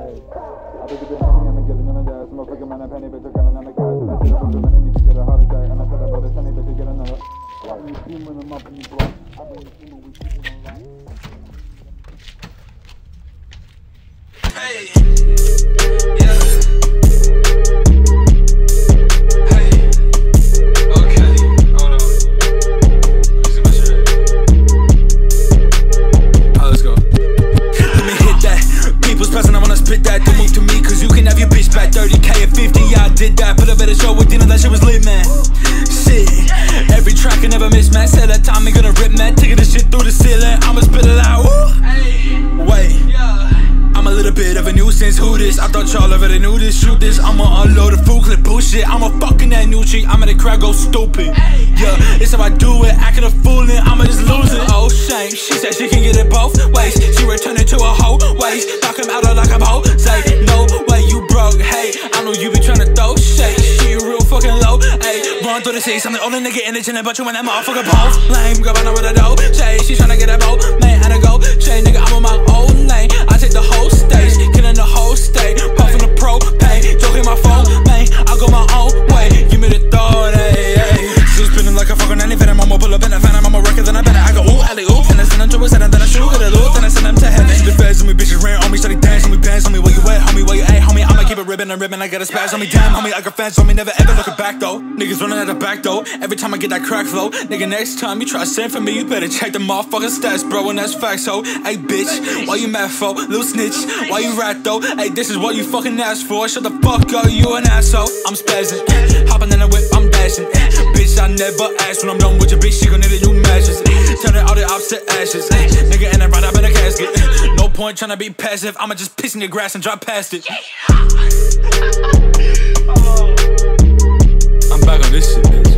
I think it's happening, I'm getting on the ass. I'm a fucking man, a penny, but you're gonna the guys. And I said, I'm gonna need to get a heart attack. And I said, about a penny, but you get another. Why you steaming them up and you block? I bring the steamer with people online. Hey, yeah. Hey, okay, hold on. Listen my shit. Let's go. Let me hit that. People's present, I wanna spit that. Don't move to me, cause you can have your bitch back. 30K at 50, yeah, I did that. Put a better show with dinner, that shit was lit, man. Shit, every track I never miss, man. Said that time, me gonna rip, man. Taking this shit through the ceiling, I'ma spit it out. Wait, I'm a little bit of a nuisance, who this? I thought y'all already knew this, shoot this. I'ma unload the Ffoulkes bullshit. I'ma fucking that new cheek, I'ma the crowd go stupid. Yeah, it's how I do it, acting a fool and I'ma just lose it. Oh shame, she said she can get it both ways. She returned it to a hoe ways. Knock him out like I'm hoe. Say, no way you broke, hey. I know you be trying to throw shade. She real fucking low, hey. Run through the seas, I'm the only nigga in the gym, but you and that motherfucker both. Lame, girl, I know what I do. Shay, she tryna get that boat, man, and I go. Shay, nigga, I'm on my own lane. I take the whole stage, killing the whole state. Puffin' the propane, joking my phone, man. I go my own way. Give me the thought, hey, hey. Still spinning like a fucking anything. I'ma pull up in a phantom, I'ma record, then I better. I go ooh, alley ooh, and I send them to a set, and then I shoot with a loop, then I send them to heaven. The feds on me, bitches ran on me, started dancing on me, bands on me. Where you at, homie? Where you at, homie? I'ma keep it ribbon and ribbon. I got a spaz on me, damn, homie. I got fans on me, never ever looking back though. Niggas running out the back though. Every time I get that crack flow, nigga, next time you try to send for me, you better check the motherfucking stats, bro. And that's facts, ho. Hey, bitch, why you mad for? Little snitch, why you rat though? Hey, this is what you fucking asked for. Shut the fuck up, you an asshole. I'm spazzing, hopping in the whip, I'm dashing. Bitch, I never asked when I'm done with your bitch, she gon' need a new matches. Turning all the ops to ashes, nigga, and I right up in a casket. No point trying to be passive, I'ma just piss in your grass and drive past it. I'm back on this shit, man.